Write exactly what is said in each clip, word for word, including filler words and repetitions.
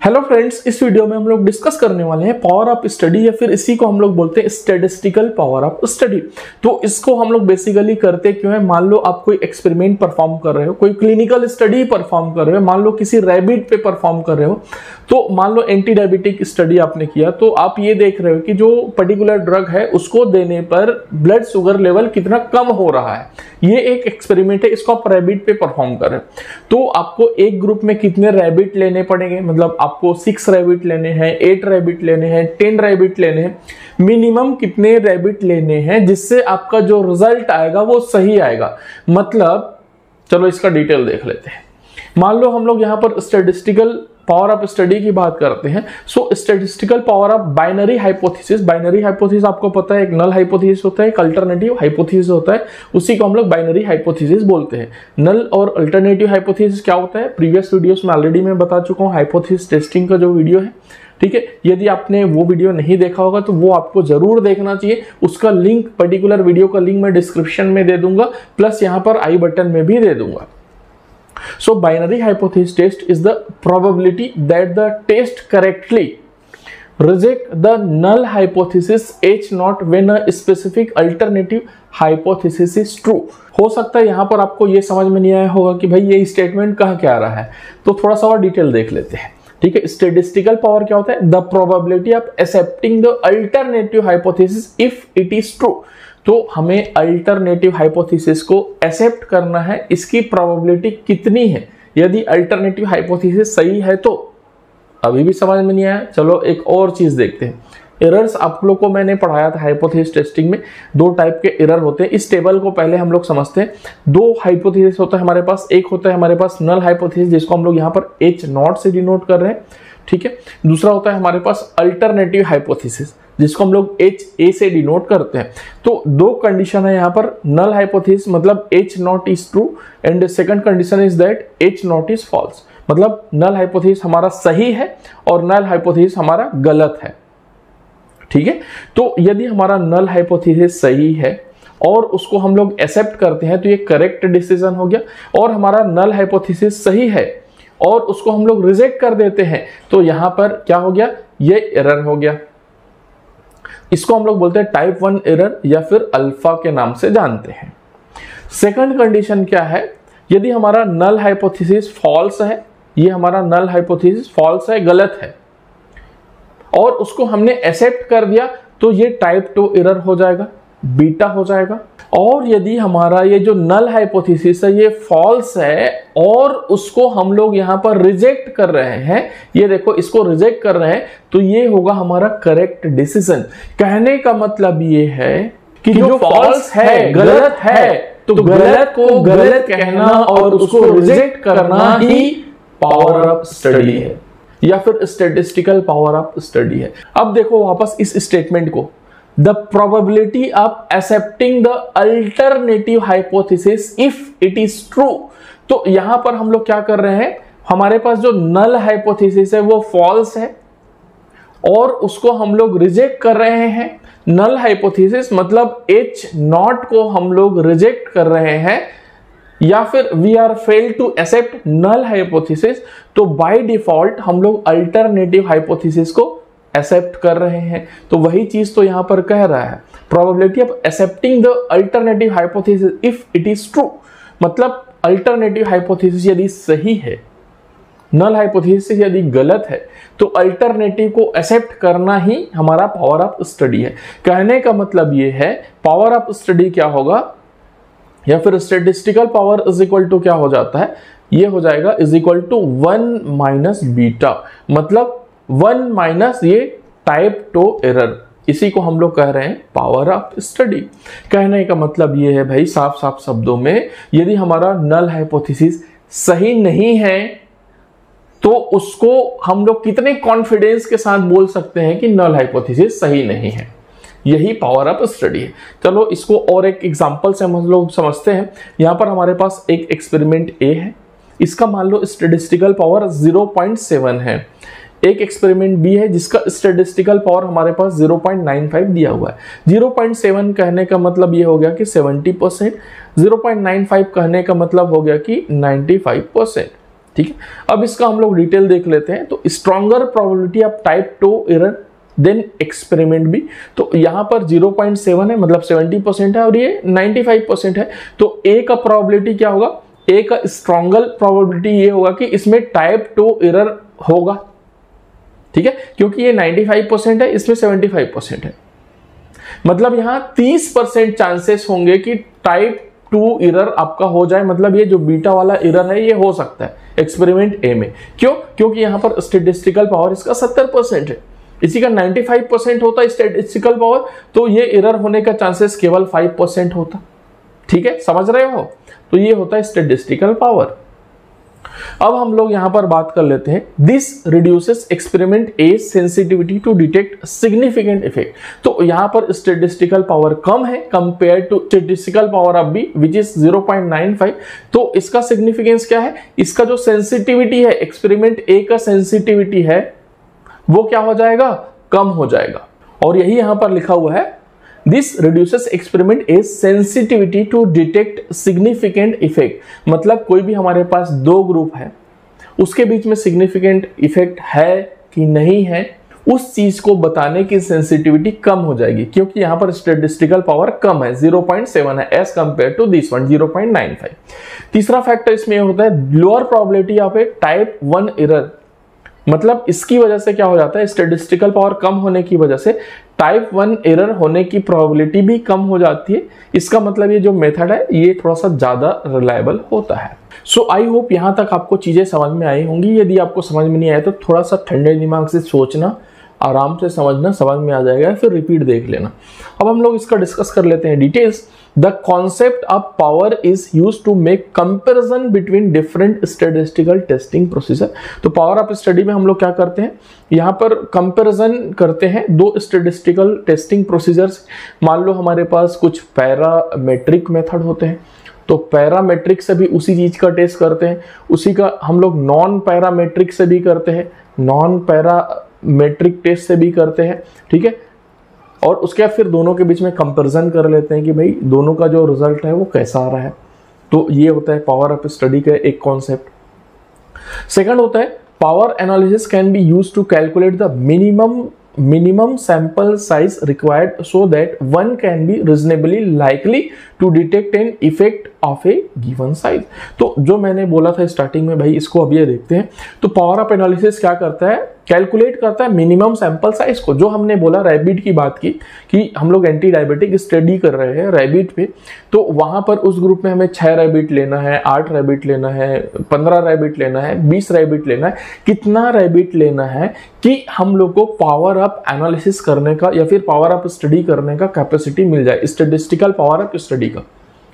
Hello friends, इस video में हम लोग डिस्कस करने वाले हैं पावर ऑफ स्टडी या फिर इसी को हम लोग बोलते हैं स्टैटिस्टिकल पावर ऑफ स्टडी। तो इसको हम लोग बेसिकली करते क्यों है, मान लो आप कोई एक्सपेरिमेंट परफॉर्म कर रहे हो, कोई क्लिनिकल स्टडी परफॉर्म कर रहे हो, मान लो किसी रैबिट पे परफॉर्म कर रहे हो, तो मान लो एंटी डायबिटिक स्टडी आपने किया, तो आप ये देख रहे हो कि जो पर्टिकुलर ड्रग है उसको देने पर ब्लड शुगर लेवल कितना कम हो रहा है। ये एक एक्सपेरिमेंट है, इसको आप रैबिट पे परफॉर्म कर रहे हो। तो आपको एक ग्रुप में कितने रैबिट लेने पड़ेंगे, मतलब आपको सिक्स रैबिट लेने हैं, एट रैबिट लेने हैं, टेन रैबिट लेने हैं, मिनिमम कितने रैबिट लेने हैं जिससे आपका जो रिजल्ट आएगा वो सही आएगा। मतलब चलो इसका डिटेल देख लेते हैं। मान लो हम लोग यहाँ पर स्टैटिस्टिकल पावर ऑफ स्टडी की बात करते हैं। So statistical power of binary hypothesis, binary hypothesis आपको पता है, एक नल हाइपोथेसिस होता है, एक अल्टरनेटिव हाइपोथेसिस होता है, उसी को हम लोग बाइनरी हाइपोथेसिस बोलते हैं। नल और अल्टरनेटिव हाइपोथेसिस क्या होता है, प्रीवियस वीडियोस में ऑलरेडी मैं बता चुका हूँ, हाइपोथेसिस टेस्टिंग का जो वीडियो है, ठीक है। यदि आपने वो वीडियो नहीं देखा होगा तो वो आपको जरूर देखना चाहिए। उसका लिंक, पर्टिकुलर वीडियो का लिंक मैं डिस्क्रिप्शन में दे दूंगा, प्लस यहाँ पर आई बटन में भी दे दूंगा। So binary hypothesis test is the probability that the test correctly reject the null hypothesis H naught when a specific alternative hypothesis is true। हो सकता है यहाँ पर आपको ये समझ में नहीं आया होगा कि भाई ये स्टेटमेंट कहाँ क्या आ रहा है, तो थोड़ा सा और डिटेल देख लेते हैं, ठीक है। स्टैटिस्टिकल पावर क्या होता है, the probability of accepting the alternative hypothesis if it is true. तो हमें अल्टरनेटिव हाइपोथेसिस को एक्सेप्ट करना है, इसकी प्रोबेबिलिटी कितनी है। यदि अल्टरनेटिव हाइपोथेसिस सही है तो अभी भी समझ में नहीं आया, चलो एक और चीज देखते हैं। एरर्स आप लोग को मैंने पढ़ाया था हाइपोथेसिस टेस्टिंग में, दो टाइप के एरर होते हैं। इस टेबल को पहले हम लोग समझते हैं। दो हाइपोथेसिस होता है हमारे पास, एक होता है हमारे पास नल हाइपोथेसिस जिसको हम लोग यहाँ पर एच नॉट से डिनोट कर रहे हैं, ठीक है। दूसरा होता है हमारे पास अल्टरनेटिव हाइपोथेसिस जिसको हम लोग एच ए से डिनोट करते हैं। तो दो कंडीशन है यहाँ पर, नल हाइपोथेसिस मतलब H not is true and second condition is that H not is false, मतलब नल हाइपोथेसिस हमारा सही है और नल हाइपोथेसिस हमारा गलत है, ठीक है। तो यदि हमारा नल हाइपोथेसिस सही है और उसको हम लोग एक्सेप्ट करते हैं तो ये करेक्ट डिसीजन हो गया, और हमारा नल हाइपोथेसिस सही है और उसको हम लोग रिजेक्ट कर देते हैं तो यहां पर क्या हो गया, ये एरर हो गया। इसको हम लोग बोलते हैं टाइप वन एरर या फिर अल्फा के नाम से जानते हैं। सेकंड कंडीशन क्या है, यदि हमारा नल हाइपोथेसिस फॉल्स है, ये हमारा नल हाइपोथेसिस फॉल्स है, गलत है, और उसको हमने एक्सेप्ट कर दिया तो ये टाइप टू एरर हो जाएगा, बीटा हो जाएगा। और यदि हमारा ये जो नल हाइपोथेसिस है ये फॉल्स है और उसको हम लोग यहाँ पर रिजेक्ट कर रहे हैं, ये देखो इसको रिजेक्ट कर रहे हैं, तो ये होगा हमारा करेक्ट डिसीजन। कहने का मतलब ये है कि जो फॉल्स है, गलत है, तो गलत को गलत कहना और उसको रिजेक्ट करना ही पावर ऑफ स्टडी है या फिर स्टैटिस्टिकल पावर ऑफ स्टडी है। अब देखो वापस इस स्टेटमेंट को, the probability of accepting the alternative hypothesis if it is true। तो यहां पर हम लोग क्या कर रहे हैं, हमारे पास जो नल हाइपोथेसिस है वो फॉल्स है और उसको हम लोग रिजेक्ट कर रहे हैं। नल हाइपोथेसिस मतलब एच नॉट को हम लोग रिजेक्ट कर रहे हैं या फिर we are fail to accept null hypothesis, तो बाय डिफॉल्ट हम लोग अल्टरनेटिव हाइपोथेसिस को एक्सेप्ट कर रहे हैं। तो वही चीज तो यहां पर कह रहा है, probability of accepting the alternative hypothesis if it is true, मतलब अल्टरनेटिव हाइपोथेसिस यदि सही है, नल हाइपोथेसिस यदि गलत है, तो अल्टरनेटिव को एक्सेप्ट करना ही हमारा पावर ऑफ स्टडी है। कहने का मतलब ये है पावर ऑफ स्टडी क्या होगा, या फिर statistical power is equal to क्या हो जाता है, ये हो जाएगा is equal to one minus beta, मतलब वन माइनस ये टाइप टू एरर, इसी को हम लोग कह रहे हैं पावर ऑफ स्टडी। कहने का मतलब ये है भाई साफ साफ शब्दों में, यदि हमारा नल हाइपोथेसिस सही नहीं है तो उसको हम लोग कितने कॉन्फिडेंस के साथ बोल सकते हैं कि नल हाइपोथेसिस सही नहीं है, यही पावर ऑफ स्टडी है। चलो इसको और एक एग्जांपल से हम लोग समझते हैं। यहां पर हमारे पास एक एक्सपेरिमेंट ए है, इसका मान लो statistical power zero point seven है। एक एक्सपेरिमेंट बी है जिसका स्टैटिस्टिकल पावर हमारे पास ज़ीरो पॉइंट नाइन फाइव दिया हुआ है। ज़ीरो पॉइंट सेवन कहने का मतलब ये हो गया कि seventy percent, zero point nine five कहने का मतलब हो गया कि नाइन्टी फाइव परसेंट, ठीक है, अब इसका हम लोग डिटेल देख लेते हैं। तो stronger probability of type two error than experiment भी, तो यहाँ पर ज़ीरो पॉइंट सेवन है, मतलब सेवेंटी परसेंट है, और ये नाइन्टी फाइव परसेंट है। तो ए का प्रोबेबिलिटी क्या होगा, ए का स्ट्रॉन्गर प्रोबेबिलिटी ये होगा कि इसमें टाइप टू एरर होगा, ठीक है, क्योंकि ये नाइन्टी फाइव परसेंट है, इसमें सेवेंटी फाइव परसेंट है, मतलब यहाँ तीस परसेंट चांसेस होंगे कि टाइप टू एरर आपका हो जाए। मतलब ये जो बीटा वाला एरर है ये हो सकता है एक्सपेरिमेंट ए में। क्यों? क्योंकि यहाँ पर स्टैटिस्टिकल पावर इसका सत्तर परसेंट है, इसी का नाइन्टी फाइव परसेंट होता है स्टैटिस्टिकल पावर, तो ये एरर होने का चांसेस केवल फाइव परसेंट होता। ठीक है, समझ रहे हो? तो ये होता है स्टैटिस्टिकल पावर। अब हम लोग यहां पर बात कर लेते हैं, this reduces experiment a sensitivity to detect significant effect. तो यहां पर स्टैटिस्टिकल पावर कम है compare to statistical power of B which is zero point nine five. तो इसका सिग्निफिकेंस क्या है, इसका जो सेंसिटिविटी है, एक्सपेरिमेंट ए का सेंसिटिविटी है वो क्या हो जाएगा, कम हो जाएगा। और यही यहां पर लिखा हुआ है, this reduces experiment a sensitivity to detect significant effect. मतलब कोई भी हमारे पास दो ग्रुप है, उसके बीच में सिग्निफिकेंट इफेक्ट है कि नहीं है, उस चीज को बताने की सेंसिटिविटी कम हो जाएगी, क्योंकि यहां पर स्टैटिस्टिकल पावर कम है, ज़ीरो पॉइंट सेवन है as compare to this one zero point nine five. तीसरा फैक्टर इसमें होता है lower probability of a type one error. मतलब इसकी वजह से क्या हो जाता है, स्टैटिस्टिकल पावर कम होने की वजह से टाइप वन एरर होने की प्रोबेबिलिटी भी कम हो जाती है। इसका मतलब ये जो मेथड है ये थोड़ा सा ज्यादा रिलायबल होता है। सो आई होप यहां तक आपको चीजें समझ में आई होंगी। यदि आपको समझ में नहीं आया तो थोड़ा सा ठंडे दिमाग से सोचना, आराम से समझना, समझ में आ जाएगा, फिर रिपीट देख लेना। अब हम लोग इसका डिस्कस कर लेते हैं details. The concept of power is used to make comparison between different statistical testing procedure. तो पावर ऑफ स्टडी में हम लोग क्या करते हैं, यहाँ पर कंपैरिजन करते हैं दो स्टैटिस्टिकल टेस्टिंग प्रोसीजर्स। मान लो हमारे पास कुछ पैरामेट्रिक मेथड होते हैं, तो पैरामेट्रिक से भी उसी चीज का टेस्ट करते हैं, उसी का हम लोग नॉन पैरामेट्रिक से भी करते हैं, नॉन पैरामेट्रिक टेस्ट से भी करते हैं। ठीक है, और उसके बाद फिर दोनों के बीच में कंपैरिजन कर लेते हैं कि भाई दोनों का जो रिजल्ट है वो कैसा आ रहा है। तो ये होता है पावर ऑफ स्टडी का एक कॉन्सेप्ट। सेकंड होता है power analysis can be used to calculate the minimum minimum sample size required so that one can be reasonably likely to detect an effect of a given size। तो जो मैंने बोला था starting में भाई, इसको अब ये देखते हैं। तो पावर ऑफ एनालिसिस क्या करता है, कैलकुलेट करता है मिनिमम सैंपल साइज को। जो हमने बोला रैबिट की बात की कि हम लोग एंटी डायबिटिक स्टडी कर रहे हैं रैबिट पे, तो वहां पर उस ग्रुप में हमें छह रैबिट लेना है, आठ रैबिट लेना है, पंद्रह रैबिट लेना है, बीस रैबिट लेना है, कितना रैबिट लेना है कि हम लोग को पावर ऑफ एनालिसिस करने का या फिर पावर ऑफ स्टडी करने का कैपेसिटी मिल जाए, स्टैटिस्टिकल पावर ऑफ स्टडी का।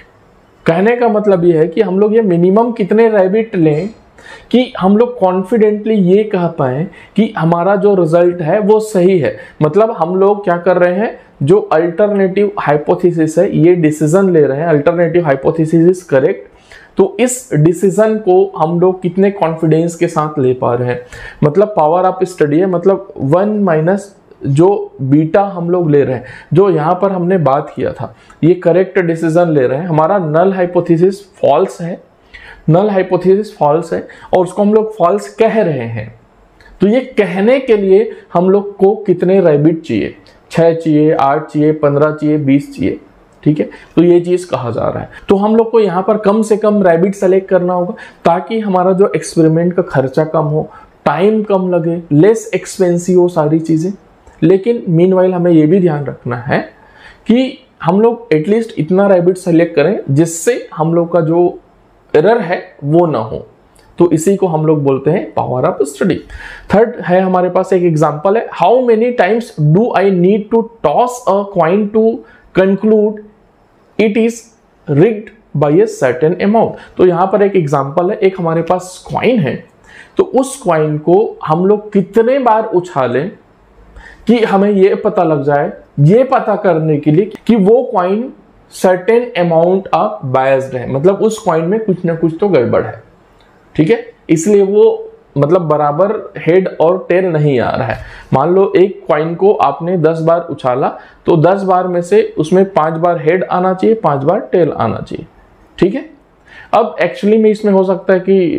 कहने का मतलब ये है कि हम लोग ये मिनिमम कितने रैबिट लें कि हम लोग कॉन्फिडेंटली ये कह पाए कि हमारा जो रिजल्ट है वो सही है। मतलब हम लोग क्या कर रहे हैं, जो अल्टरनेटिव हाइपोथेसिस है ये डिसीजन ले रहे हैं, अल्टरनेटिव हाइपोथेसिस इज करेक्ट, तो इस डिसीजन को हम लोग कितने कॉन्फिडेंस के साथ ले पा रहे हैं। मतलब पावर ऑफ स्टडी है, मतलब वन माइनस जो बीटा हम लोग ले रहे हैं, जो यहाँ पर हमने बात किया था, ये करेक्ट डिसीजन ले रहे हैं, हमारा नल हाइपोथेसिस फॉल्स है, नल हाइपोथेसिस फॉल्स है और उसको हम लोग फॉल्स कह रहे हैं। तो ये कहने के लिए हम लोग को कितने रैबिट चाहिए, छह चाहिए, आठ चाहिए, पंद्रह चाहिए, बीस चाहिए। ठीक है, तो ये चीज कहा जा रहा है। तो हम लोग को यहाँ पर कम से कम रैबिट सेलेक्ट करना होगा ताकि हमारा जो एक्सपेरिमेंट का खर्चा कम हो, टाइम कम लगे, लेस एक्सपेंसिव हो सारी चीजें। लेकिन मीनवाइल हमें ये भी ध्यान रखना है कि हम लोग एटलीस्ट इतना रैबिट सेलेक्ट करें जिससे हम लोग का जो एरर है वो ना हो। तो इसी को हम लोग बोलते हैं पावर ऑफ स्टडी। थर्ड है हमारे पास एक एग्जांपल है, how many times do I need to toss a coin to conclude it is rigged by a certain amount. तो यहां पर एक एग्जांपल है, एक हमारे पास कॉइन है, तो उस कॉइन को हम लोग कितने बार उछालें कि हमें ये पता लग जाए, ये पता करने के लिए कि वो coin certain amount of biased है, मतलब उस कॉइन में कुछ ना कुछ तो गड़बड़ है। ठीक है, इसलिए वो मतलब बराबर हेड और टेल नहीं आ रहा है। मान लो एक कॉइन को आपने दस बार उछाला, तो दस बार में से उसमें पांच बार हेड आना चाहिए, पांच बार टेल आना चाहिए। ठीक है, अब एक्चुअली में इसमें हो सकता है कि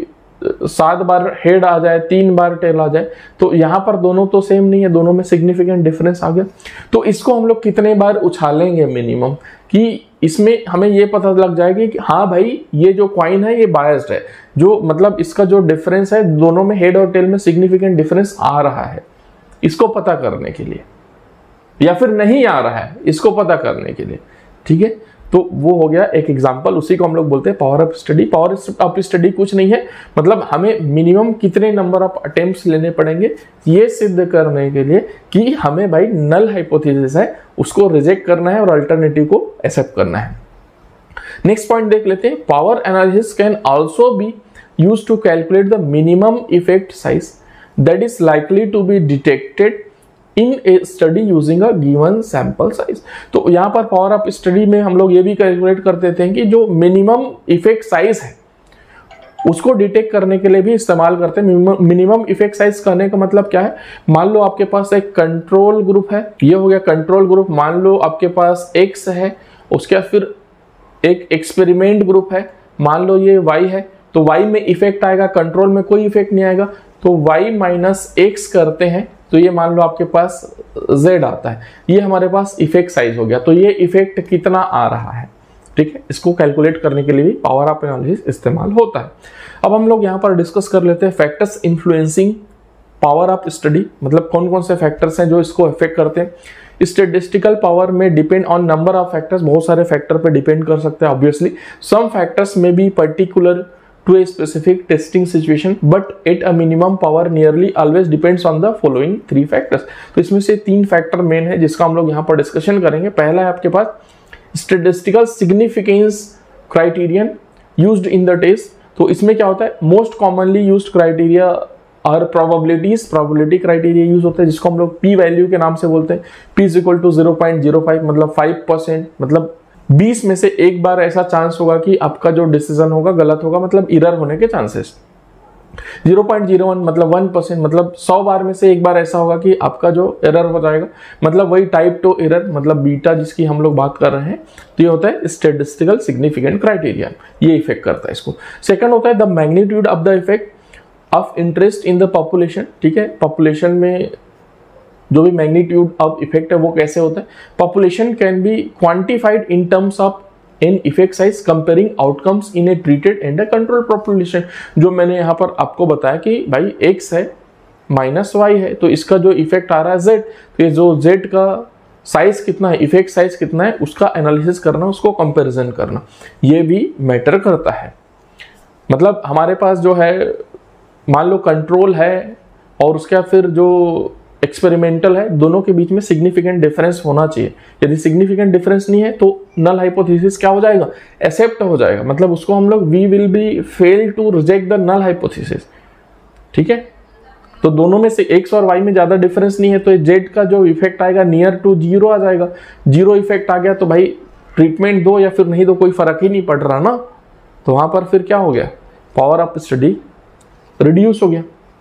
सात बार हेड आ जाए, तीन बार टेल आ जाए, तो यहाँ पर दोनों तो सेम नहीं है, दोनों में सिग्निफिकेंट डिफरेंस आ गया। तो इसको हम लोग कितने बार उछालेंगे मिनिमम, कि इसमें हमें ये पता लग जाएगी कि हाँ भाई ये जो कॉइन है ये बायस्ड है, जो मतलब इसका जो डिफरेंस है दोनों में हेड और टेल में सिग्निफिकेंट डिफरेंस आ रहा है, इसको पता करने के लिए, या फिर नहीं आ रहा है इसको पता करने के लिए। ठीक है, तो वो हो गया एक एग्जांपल, उसी को हम लोग बोलते हैं power of study. Power of study कुछ नहीं है, मतलब हमें मिनिमम कितने नंबर ऑफ अटेम्प्ट्स लेने पड़ेंगे ये सिद्ध करने के लिए कि हमें भाई नल हाइपोथेसिस है उसको रिजेक्ट करना है और अल्टरनेटिव को एक्सेप्ट करना है। नेक्स्ट पॉइंट देख लेते हैं, power analysis can also be used to calculate the minimum effect size that is likely to be detected in a study using a given sample size. तो यहाँ पर पावर ऑफ स्टडी में हम लोग ये भी कैलकुलेट कर देते हैं कि जो मिनिमम इफेक्ट साइज है उसको डिटेक्ट करने के लिए भी इस्तेमाल करते हैं। मिनिमम इफेक्ट साइज करने का मतलब क्या है, मान लो आपके पास एक कंट्रोल ग्रुप है, ये हो गया कंट्रोल ग्रुप, मान लो आपके पास एक्स है, उसके बाद फिर एक एक्सपेरिमेंट ग्रुप है, मान लो ये वाई है, तो वाई में इफेक्ट आएगा, कंट्रोल में कोई इफेक्ट नहीं आएगा, तो वाई माइनस एक्स करते हैं तो ये मान लो आपके पास z आता है, ये हमारे पास इफेक्ट साइज हो गया। तो ये इफेक्ट कितना आ रहा है, ठीक है, इसको कैलकुलेट करने के लिए भी पावर ऑफ एनालिसिस इस्तेमाल होता है। अब हम लोग यहाँ पर डिस्कस कर लेते हैं factors influencing power of study, मतलब कौन कौन से फैक्टर्स हैं जो इसको अफेक्ट करते हैं। स्टैटिस्टिकल पावर में depend on number of factors, बहुत सारे फैक्टर पे डिपेंड कर सकते हैं ऑब्वियसली। सम फैक्टर्स में be particular to a specific testing situation but at a minimum power nearly always depends on the following three factors। तो इसमें से तीन फैक्टर मेन है जिसका हम लोग यहाँ पर डिस्कशन करेंगे। पहला है आपके पास statistical significance criterion used in the test। तो इसमें क्या होता है, मोस्ट कॉमनली यूज्ड क्राइटेरिया और प्रोबेबिलिटीज प्रोबेबिलिटी क्राइटेरिया यूज होता है जिसको हम लोग पी वैल्यू के नाम से बोलते हैं। P is equal to zero point zero five मतलब फाइव परसेंट, मतलब बीस में से एक बार ऐसा चांस होगा कि आपका जो डिसीजन होगा गलत होगा, मतलब इरर होने के chances. Zero point zero one मतलब वन परसेंट, मतलब सौ बार में से एक बार ऐसा होगा कि आपका जो एरर हो जाएगा, मतलब वही टाइप टू एरर, मतलब बीटा जिसकी हम लोग बात कर रहे हैं। तो ये होता है स्टैटिस्टिकल सिग्निफिकेंट क्राइटेरिया, ये इफेक्ट करता है इसको। सेकंड होता है the magnitude of the effect of interest in the population. ठीक है, पॉपुलेशन में जो भी मैग्नीट्यूड ऑफ इफेक्ट है वो कैसे होता है। Population can be quantified in terms of in effect size comparing outcomes in a treated and a control population. जो मैंने यहाँ पर आपको बताया कि भाई एक्स है माइनस वाई है, तो इसका जो इफेक्ट आ रहा है जेड, तो ये जो जेड का साइज कितना है, इफेक्ट साइज कितना है, उसका एनालिसिस करना, उसको कंपेरिजन करना, ये भी मैटर करता है। मतलब हमारे पास जो है मान लो कंट्रोल है और उसका फिर जो एक्सपेरिमेंटल है, दोनों के बीच में सिग्निफिकेंट डिफरेंस होना चाहिए। यदि सिग्निफिकेंट डिफरेंस नहीं है तो नल हाइपोथेसिस क्या हो जाएगा, एक्सेप्ट हो जाएगा, मतलब उसको हम लोग we will be fail to reject the null hypothesis. ठीक है, तो दोनों में से एक्स और वाई में ज्यादा डिफरेंस नहीं है, तो जेड का जो इफेक्ट आएगा नियर टू जीरो आ जाएगा। जीरो इफेक्ट आ गया तो भाई ट्रीटमेंट दो या फिर नहीं दो, कोई फर्क ही नहीं पड़ रहा ना, तो वहां पर फिर क्या हो गया, पावर ऑफ स्टडी रिड्यूस हो गया।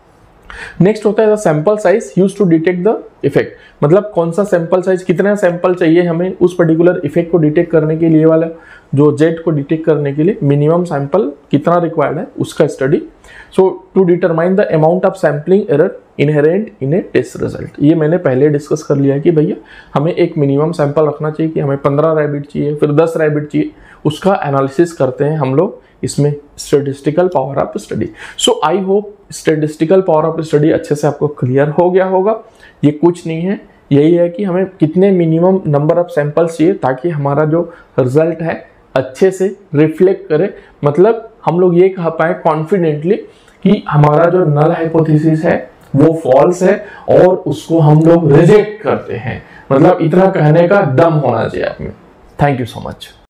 नेक्स्ट होता है the sample size use to detect the effect, मतलब कौन सा सैंपल साइज, कितना सैंपल चाहिए हमें उस पर्टिकुलर इफेक्ट को डिटेक्ट करने के लिए, वाला जो जेड को डिटेक्ट करने के लिए मिनिमम सैंपल कितना रिक्वायर्ड है उसका study. So to determine the amount of sampling error inherent in a test result, ये मैंने पहले डिस्कस कर लिया है कि भैया हमें एक मिनिमम सैंपल रखना चाहिए कि हमें पंद्रह रैबिट चाहिए, फिर दस रैबिट चाहिए, उसका एनालिसिस करते हैं हम लोग इसमें statistical power of study. So I hope statistical power of study अच्छे से आपको क्लियर हो गया होगा। ये कुछ नहीं है, यही है कि हमें कितने मिनिमम नंबर ऑफ सैंपल्स चाहिए ताकि हमारा जो रिजल्ट है अच्छे से रिफ्लेक्ट करे, मतलब हम लोग ये कह पाए कॉन्फिडेंटली कि हमारा जो नल हाइपोथेसिस है वो फॉल्स है और उसको हम लोग रिजेक्ट करते हैं, मतलब इतना कहने का दम होना चाहिए आप में। Thank you so much.